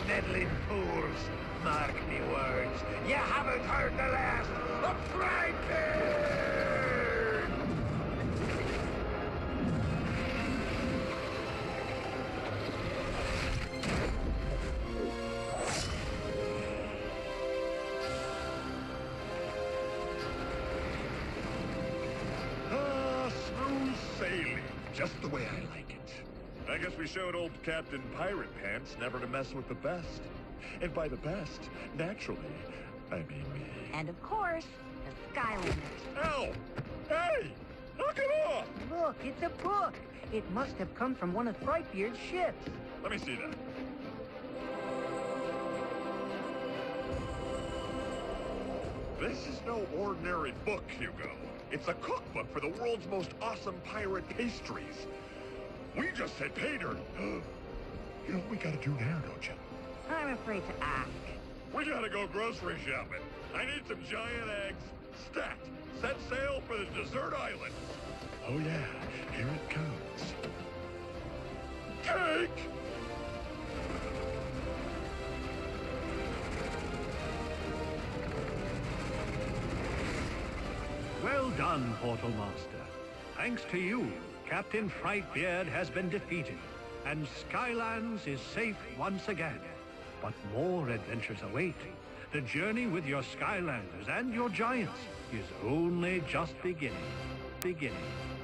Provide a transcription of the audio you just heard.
meddling fools. Mark me words, you haven't heard the last of Frightbeard! Smooth sailing, just the way I like it. I guess we showed old Captain Pirate Pants never to mess with the best. And by the best, naturally, I mean me. And of course, the Skylanders. Ow! Hey! Knock it off! Look, it's a book. It must have come from one of Frightbeard's ships. Let me see that. This is no ordinary book, Hugo. It's a cookbook for the world's most awesome pirate pastries. We just said pay dirt. You know what we gotta do now, don't you? I'm afraid to ask. We gotta go grocery shopping. I need some giant eggs. Stat. Set sail for the desert island. Oh yeah, here it comes. Cake! Well done, Portal Master. Thanks to you, Captain Frightbeard has been defeated, and Skylands is safe once again. But more adventures await. The journey with your Skylanders and your giants is only just beginning.